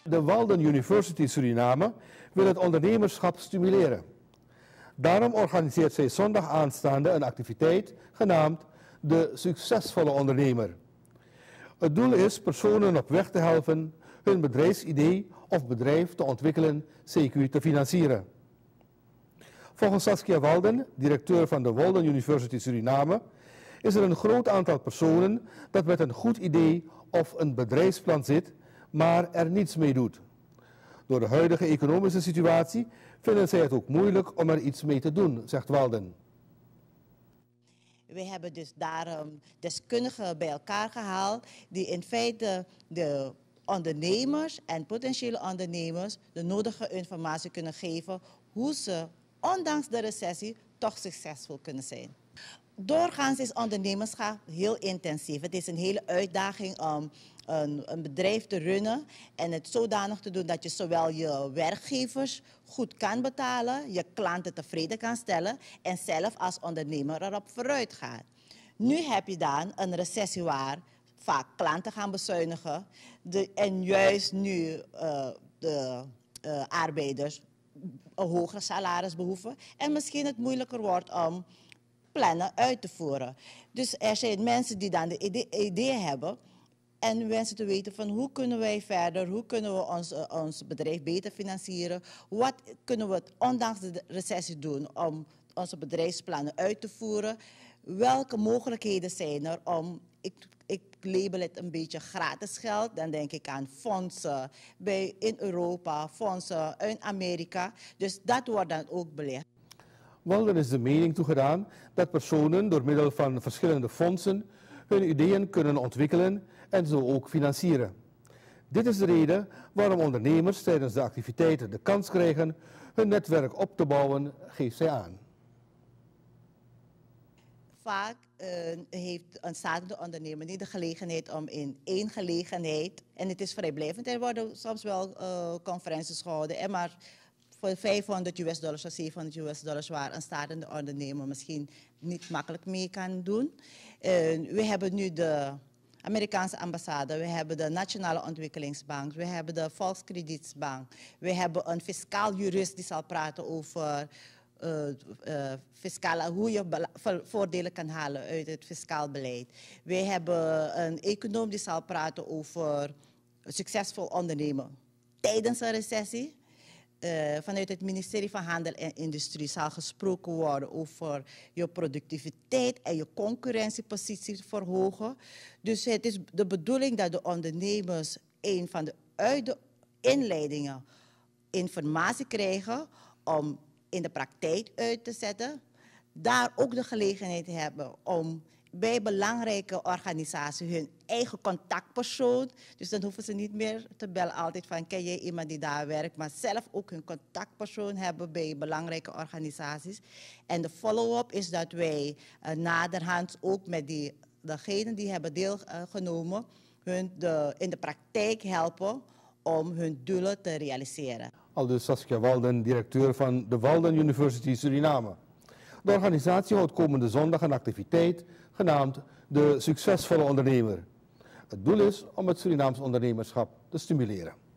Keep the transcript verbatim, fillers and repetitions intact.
De Walden University Suriname wil het ondernemerschap stimuleren. Daarom organiseert zij zondag aanstaande een activiteit genaamd De Succesvolle Ondernemer. Het doel is personen op weg te helpen hun bedrijfsidee of bedrijf te ontwikkelen, C Q te financieren. Volgens Saskia Walden, directeur van de Walden University Suriname, is er een groot aantal personen dat met een goed idee of een bedrijfsplan zit, maar er niets mee doet. Door de huidige economische situatie vinden zij het ook moeilijk om er iets mee te doen, zegt Walden. We hebben dus daarom deskundigen bij elkaar gehaald die in feite de ondernemers en potentiële ondernemers de nodige informatie kunnen geven hoe ze ondanks de recessie toch succesvol kunnen zijn. Doorgaans is ondernemerschap heel intensief. Het is een hele uitdaging om een, een bedrijf te runnen en het zodanig te doen dat je zowel je werkgevers goed kan betalen, je klanten tevreden kan stellen en zelf als ondernemer erop vooruit gaat. Nu heb je dan een recessie waar vaak klanten gaan bezuinigen de, en juist nu uh, de uh, arbeiders een hoger salaris behoeven en misschien het moeilijker wordt om plannen uit te voeren. Dus er zijn mensen die dan de idee, ideeën hebben en wensen te weten van hoe kunnen wij verder, hoe kunnen we ons, uh, ons bedrijf beter financieren, wat kunnen we ondanks de recessie doen om onze bedrijfsplannen uit te voeren, welke mogelijkheden zijn er om, ik, ik label het een beetje gratis geld, dan denk ik aan fondsen bij, in Europa, fondsen in Amerika, dus dat wordt dan ook belegd. Walden is de mening toegedaan dat personen door middel van verschillende fondsen hun ideeën kunnen ontwikkelen en zo ook financieren. Dit is de reden waarom ondernemers tijdens de activiteiten de kans krijgen hun netwerk op te bouwen, geeft zij aan. Vaak uh, heeft een startende ondernemer niet de gelegenheid om in één gelegenheid, en het is vrijblijvend, er worden soms wel uh, conferenties gehouden, en maar voor vijfhonderd U S dollars of zevenhonderd U S dollars waar een startende ondernemer misschien niet makkelijk mee kan doen. Uh, we hebben nu de Amerikaanse ambassade, we hebben de Nationale Ontwikkelingsbank, we hebben de Volkskredietbank, we hebben een fiscaal jurist die zal praten over uh, uh, fiscale, hoe je voordelen kan halen uit het fiscaal beleid. We hebben een econoom die zal praten over succesvol ondernemen tijdens een recessie. Uh, vanuit het ministerie van Handel en Industrie zal gesproken worden over je productiviteit en je concurrentiepositie verhogen. Dus het is de bedoeling dat de ondernemers een van de uit de inleidingen informatie krijgen om in de praktijk uit te zetten. Daar ook de gelegenheid hebben om bij belangrijke organisaties hun eigen contactpersoon, dus dan hoeven ze niet meer te bellen altijd van ken jij iemand die daar werkt, maar zelf ook hun contactpersoon hebben bij belangrijke organisaties. En de follow-up is dat wij uh, naderhand ook met die, degenen die hebben deelgenomen hun de, in de praktijk helpen om hun doelen te realiseren. Aldus Saskia Walden, directeur van de Walden University Suriname. De organisatie houdt komende zondag een activiteit genaamd De Succesvolle Ondernemer. Het doel is om het Surinaams ondernemerschap te stimuleren.